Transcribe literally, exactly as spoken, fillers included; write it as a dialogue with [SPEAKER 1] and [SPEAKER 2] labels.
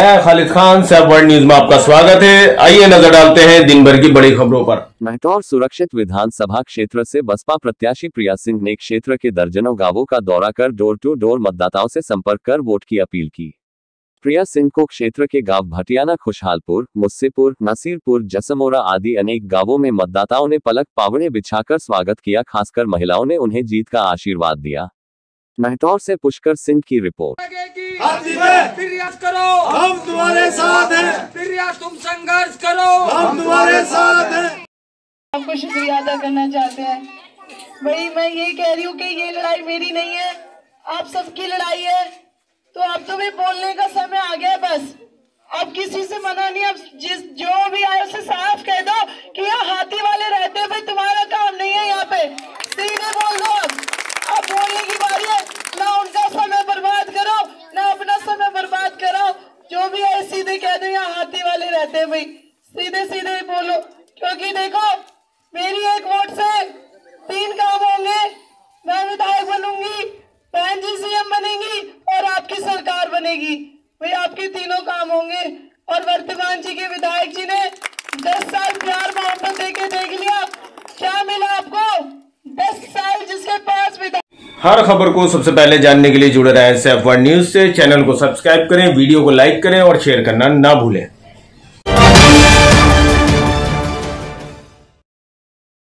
[SPEAKER 1] मैं खालिद खान, सब world news में आपका स्वागत है। आइए नजर डालते हैं दिन भर की बड़ी खबरों पर।
[SPEAKER 2] महतौर सुरक्षित विधानसभा क्षेत्र से बसपा प्रत्याशी प्रिया सिंह ने क्षेत्र के दर्जनों गांवों का दौरा कर डोर टू डोर मतदाताओं से संपर्क कर वोट की अपील की। प्रिया सिंह को क्षेत्र के गांव भटियाना, खुशहालपुर, मुस्सीपुर, नसीरपुर, जसमोरा आदि अनेक गांवों में मतदाताओं ने पलक पावड़े बिछाकर स्वागत किया। खासकर महिलाओं ने उन्हें जीत का आशीर्वाद दिया। महतौर से पुष्कर सिंह की रिपोर्ट।
[SPEAKER 3] प्रिया करो, हम तुम्हारे साथ हैं। प्रिया तुम संघर्ष करो, हम तुम्हारे साथ हैं।
[SPEAKER 4] आपको शुक्रिया अदा करना चाहते हैं। भाई मैं ये कह रही हूँ कि ये लड़ाई मेरी नहीं है, आप सबकी लड़ाई है। तो अब तुम्हें बोलने का समय आ गया। बस अब किसी से मना नहीं। अब जिस जो भी आए उसे साफ कह दो कि यहाँ हाथी वाले रहते हैं। भाई तुम्हारा काम नहीं है यहाँ पे, सीधे बोल दो। अब अब बोलने की बारी है। ना उनका समय बर्बाद करो, ना अपना समय बर्बाद करो। जो भी है सीधे कह दो यहाँ हाथी वाले रहते हैं। भाई सीधे सीधे बोलो, क्योंकि देखो मेरी एक वोट से तीन काम होंगे। मैं विधायक बनूंगी, बहन जी सीएम बनेगी और आपकी सरकार बनेगी। भाई आपके तीनों काम होंगे। और वर्तमान जी के विधायक जी ने दस साल प्यार मोहब्बत देके देख लिया। क्या मिला आपको? दस साल जिसके पास विधायक।
[SPEAKER 1] हर खबर को सबसे पहले जानने के लिए जुड़े रहें सेफ वर्ल्ड न्यूज से। चैनल को सब्सक्राइब करें, वीडियो को लाइक करें और शेयर करना ना भूलें।